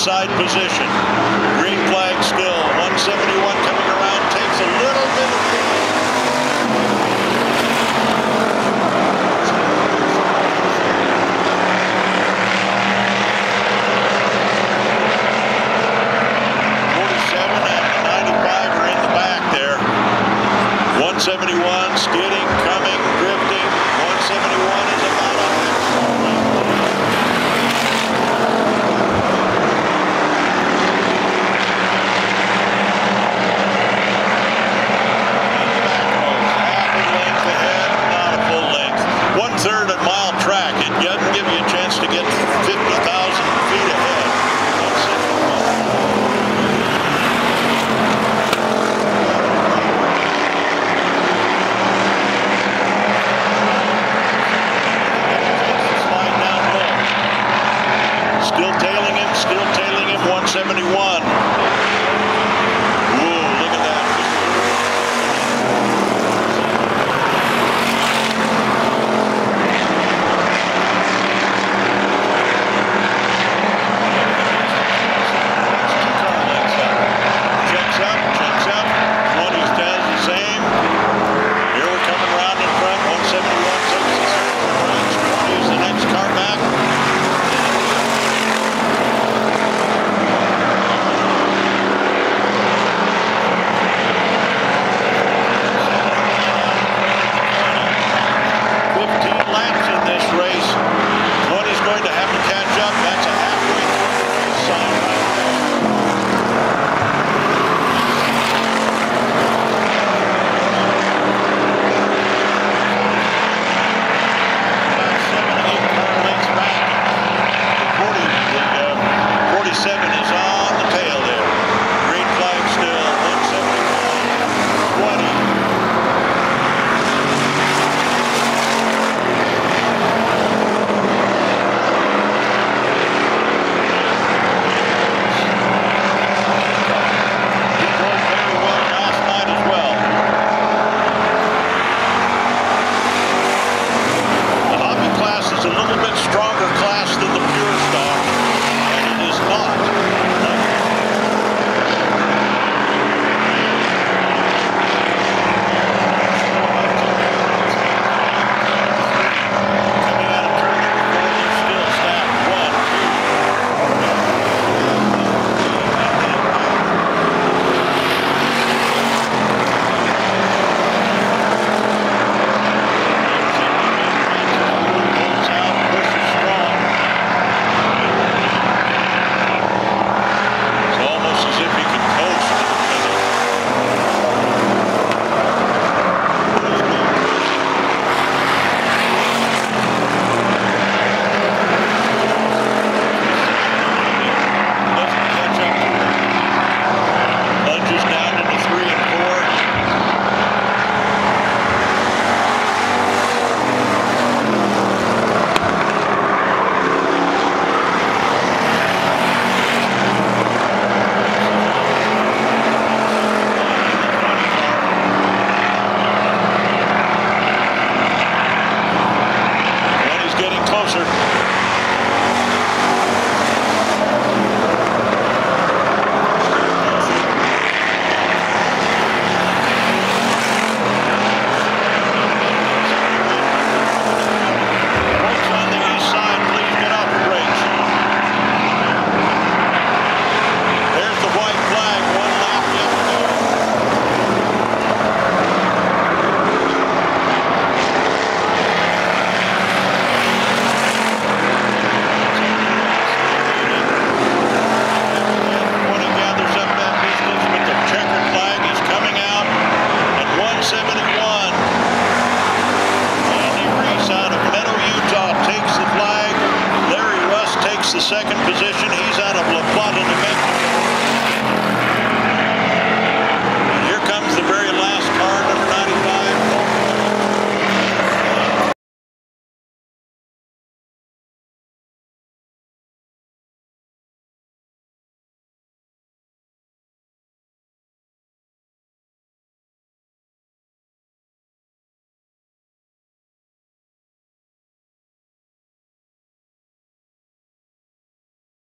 inside position. Green flag still. 171 coming around, takes a little bit of lead. And the 95 are in the back there. 171 skidding, coming, drifting. 171 is about a half a length ahead, not a full length. 1/3 at mile track. It doesn't give you a chance to get 50,000 feet ahead. 171. Still tailing him, 171. Whoa, look at that. Checks up. 20 does the same. Here we're coming around in front. 171 takes the second. 20 is the next car back. Laps in this race.